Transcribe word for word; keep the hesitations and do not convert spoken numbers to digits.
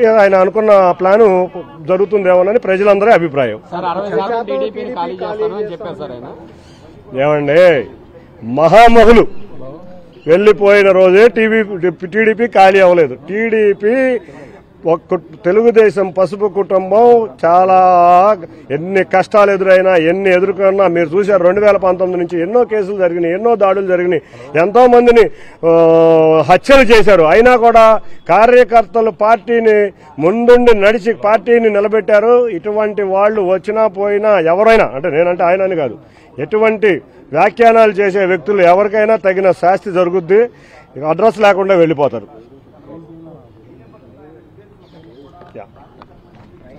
ఆయన అనుకున్న ప్లాను జరుగుతుందేమోనని ప్రజలందరి అభిప్రాయం. ఏమండి, మహామహులు వెళ్లిపోయిన రోజే టీవీ టీడీపీ ఖాళీ అవ్వలేదు. టీడీపీ తెలుగుదేశం పసుపు కుటుంబం చాలా ఎన్ని కష్టాలు ఎదురైనా ఎన్ని ఎదుర్కొన్నా మీరు చూశారు. రెండు వేల పంతొమ్మిది నుంచి ఎన్నో కేసులు జరిగినాయి, ఎన్నో దాడులు జరిగినాయి, ఎంతో మందిని హత్యలు చేశారు. అయినా కూడా కార్యకర్తలు పార్టీని ముందుండి నడిచి పార్టీని నిలబెట్టారు. ఇటువంటి వాళ్ళు వచ్చినా పోయినా ఎవరైనా, అంటే నేనంటే ఆయన అని కాదు, ఎటువంటి వ్యాఖ్యానాలు చేసే వ్యక్తులు ఎవరికైనా తగిన శాస్తి జరుగుద్ది, అడ్రస్ లేకుండా వెళ్ళిపోతారు.